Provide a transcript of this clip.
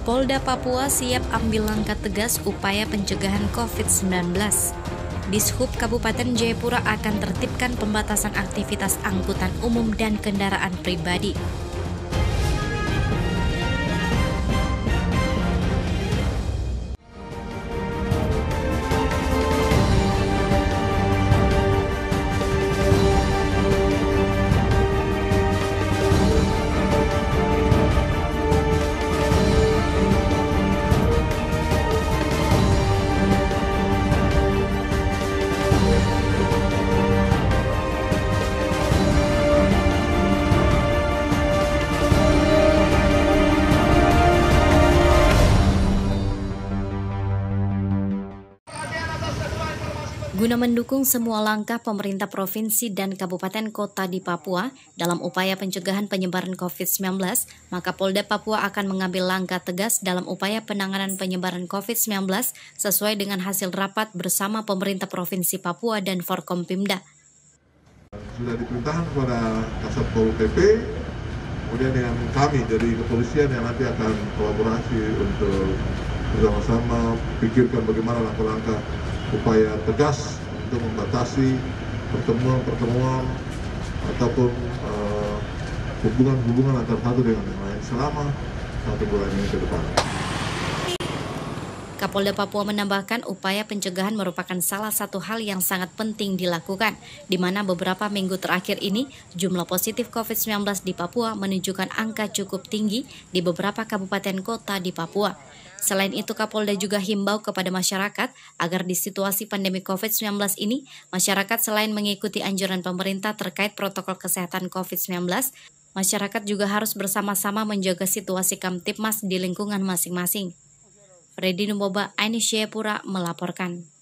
Polda Papua siap ambil langkah tegas upaya pencegahan COVID-19. Dishub Kabupaten Jayapura akan tertibkan pembatasan aktivitas angkutan umum dan kendaraan pribadi. Guna mendukung semua langkah pemerintah provinsi dan kabupaten kota di Papua dalam upaya pencegahan penyebaran COVID-19, maka Polda Papua akan mengambil langkah tegas dalam upaya penanganan penyebaran COVID-19 sesuai dengan hasil rapat bersama pemerintah provinsi Papua dan Forkompimda. Sudah diperintahkan kepada Kasat Pol PP, kemudian dengan kami dari kepolisian yang nanti akan kolaborasi untuk bersama-sama pikirkan bagaimana langkah-langkah upaya tegas untuk membatasi pertemuan ataupun hubungan antara satu dengan yang lain selama 1 bulan ini ke depan. Kapolda Papua menambahkan upaya pencegahan merupakan salah satu hal yang sangat penting dilakukan, di mana beberapa minggu terakhir ini jumlah positif COVID-19 di Papua menunjukkan angka cukup tinggi di beberapa kabupaten kota di Papua. Selain itu, Kapolda juga himbau kepada masyarakat agar di situasi pandemi COVID-19 ini, masyarakat selain mengikuti anjuran pemerintah terkait protokol kesehatan COVID-19, masyarakat juga harus bersama-sama menjaga situasi Kamtipmas di lingkungan masing-masing. Freddy Numboba, Ainis Jayapura melaporkan.